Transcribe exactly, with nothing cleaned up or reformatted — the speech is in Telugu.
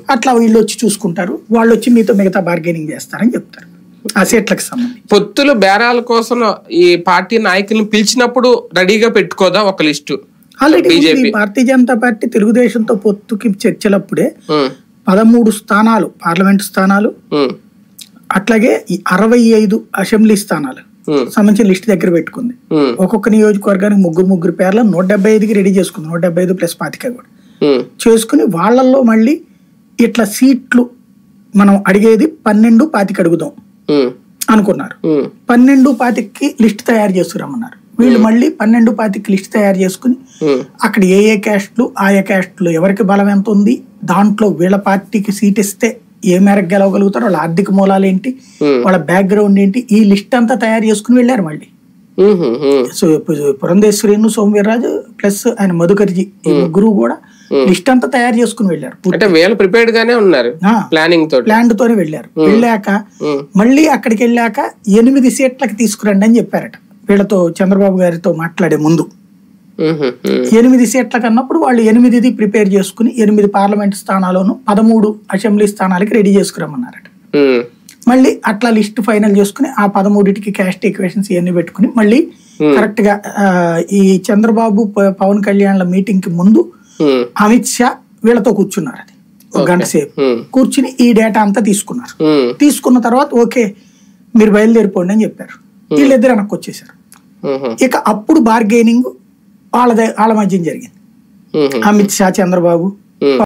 అట్లా వీళ్ళు వచ్చి చూసుకుంటారు, వాళ్ళు వచ్చి మీతో మిగతా బార్గెనింగ్ చేస్తారని చెప్తారు ఆ సీట్లకు సంబంధించి. పొత్తులు బేరాల కోసం ఈ పార్టీ నాయకులను పిలిచినప్పుడు రెడీగా పెట్టుకోదా ఒక లిస్టు? ఆల్రెడీ భారతీయ జనతా పార్టీ తెలుగుదేశంతో పొత్తుకి చర్చలప్పుడే పదమూడు స్థానాలు పార్లమెంట్ స్థానాలు, అట్లాగే అరవై ఐదు అసెంబ్లీ స్థానాలు సంబంధించిన లిస్ట్ దగ్గర పెట్టుకుంది. ఒక్కొక్క నియోజకవర్గానికి ముగ్గురు ముగ్గురు పేర్ల నూట డెబ్బై ఐదుకి రెడీ చేసుకుంది. నూట డెబ్బై ఐదు ప్లస్ పాతిక కూడా చేసుకుని వాళ్ళల్లో మళ్ళీ ఇట్లా సీట్లు మనం అడిగేది పన్నెండు పాతికి అడుగుదాం అనుకున్నారు. పన్నెండు పాతికి లిస్ట్ తయారు చేసుకురమ్మన్నారు. వీళ్ళు మళ్ళీ పన్నెండు పాతికి లిస్ట్ తయారు చేసుకుని అక్కడ ఏ ఏ క్యాస్ట్లు ఆయా క్యాస్ట్లు ఎవరికి బలం ఎంత ఉంది, దాంట్లో వీళ్ళ పార్టీకి సీట్ ఇస్తే ఏ మేరకు గెలవగలుగుతారు, వాళ్ళ ఆర్థిక మూలాలు ఏంటి, వాళ్ళ బ్యాక్గ్రౌండ్ ఏంటి, ఈ లిస్ట్ అంతా తయారు చేసుకుని వెళ్ళారు మళ్ళీ. సో పురంధేశ్వరిను సోమవీర్రాజు ప్లస్ ఆయన మధుకర్జీ ఈ ముగ్గురు కూడా లిస్ట్ అంతా తయారు చేసుకుని వెళ్ళారు. ప్రిపేర్డ్ గానే ఉన్నారు, ప్లానింగ్ తో ప్లాన్ తోనే వెళ్ళారు. వెళ్ళాక మళ్ళీ అక్కడికి వెళ్ళాక ఎనిమిది సీట్లకి తీసుకురండి అని చెప్పారట వీళ్ళతో చంద్రబాబు గారితో మాట్లాడే ముందు. ఎనిమిది సీట్లకు అన్నప్పుడు వాళ్ళు ఎనిమిది ప్రిపేర్ చేసుకుని ఎనిమిది పార్లమెంట్ స్థానాలను పదమూడు అసెంబ్లీ స్థానాలకి రెడీ చేసుకురమ్మన్నారట. మళ్ళీ అట్లా లిస్ట్ ఫైనల్ చేసుకుని ఆ పదమూడిటికి క్యాస్ట్ ఈక్వేషన్స్ ఇవన్నీ పెట్టుకుని మళ్ళీ కరెక్ట్ గా ఈ చంద్రబాబు పవన్ కళ్యాణ్ల మీటింగ్ కి ముందు అమిత్ షా వీళ్ళతో కూర్చున్నారు. అది ఒక గంట సేపు కూర్చుని ఈ డేటా అంతా తీసుకున్నారు. తీసుకున్న తర్వాత ఓకే మీరు బయలుదేరిపోండి అని చెప్పారు. వీళ్ళిద్దరు వెనక్కి వచ్చేసారు. ఇక అప్పుడు బార్గెనింగ్ వాళ్ళ వాళ్ళ మధ్య జరిగింది. అమిత్ షా చంద్రబాబు